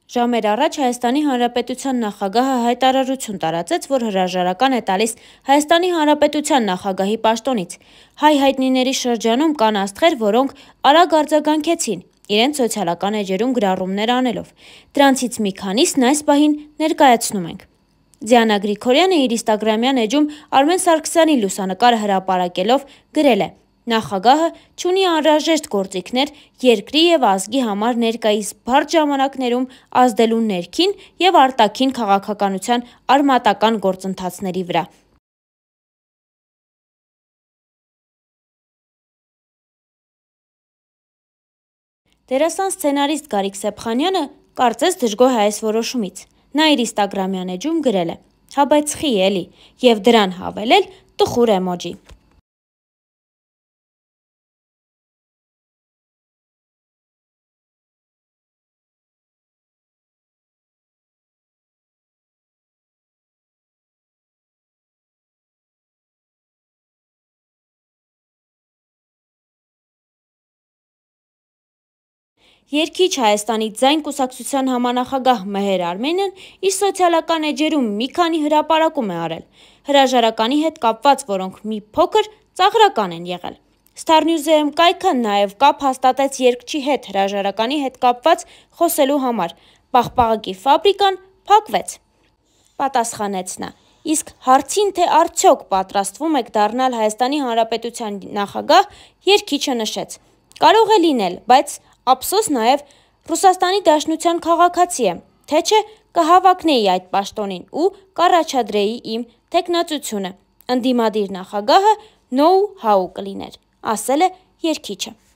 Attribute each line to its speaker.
Speaker 1: Ժամեր առաջ Հայաստանի Հանրապետության նախագահը հայտարարություն տարածեց, որ հրաժարական է տալիս Հայաստանի Հանրապետության նախագահի պաշտոնից։ Հայ հայտնիների շրջանում կան աստղեր, որոնք արագ արձագանքեցին, իրենց սոցիալական էջերում գրառումներ անելով։ Դրանցից մի քանիսն այս պահին ներկայացնում ենք։ Դիանա Գրիգորյանը իր ինստագրամյան էջում Արմեն Սարգսյանի լուսանկարը հրապարակելով գրել է. Նախագահը չունի անհրաժեշտ գործիքներ երկրի և ազգի համար ներկայիս բարդ ժամանակներում ազդելու ներքին և արտաքին քաղաքականության արմատական գործընթացների վրա։ Դերասան սցենարիստ Գարիկ Սեփխանյանը կարծես դժգոհ է այս որոշումից։ Նա իր ինստագրամյան էջում գրել է. «Հա բայց խի էլի» և դրան հավելել տխուր էմոջի։ Երգիչ Հայաստանի ձայն կուսակցության համանախագահ Մեհեր Արմենն իր սոցիալական էջերում մի քանի հրապարակում է արել, հրաժարականի հետ կապված, որոնք մի փոքր ծաղրական են եղել։ Star News-ում կայքը նաև կապ հաստատեց երգչի հետ հրաժարականի հետ կապված խոսելու համար։ Պաղպաղակի ֆաբրիկան փակվեց, պատասխանեց նա։ Իսկ հարցին, թե արդյոք պատրաստվում եք դառնալ Հայաստանի Հանրապետության նախագահ, երգիչը նշեց. կարող է լինել, բայց ափսոս նաև Ռուսաստանի Դաշնության քաղաքացի եմ, թե չէ կհավակնեի այդ պաշտոնին ու կառաջադրեի իմ թեկնածությունը, ընդդիմադիր նախագահը նոու-հաու կլիներ, ասել է երգիչը։